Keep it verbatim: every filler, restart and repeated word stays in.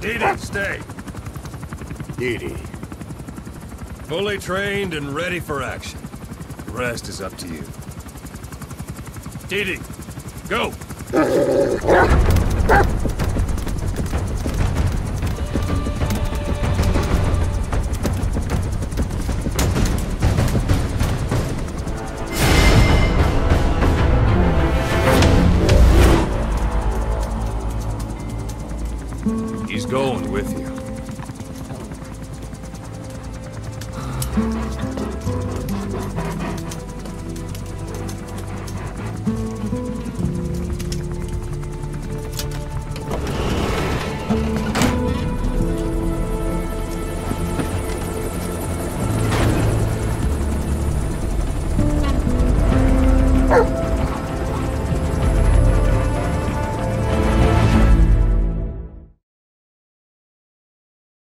Didi, stay. Didi. Fully trained and ready for action. The rest is up to you. Didi, go! He's going with you.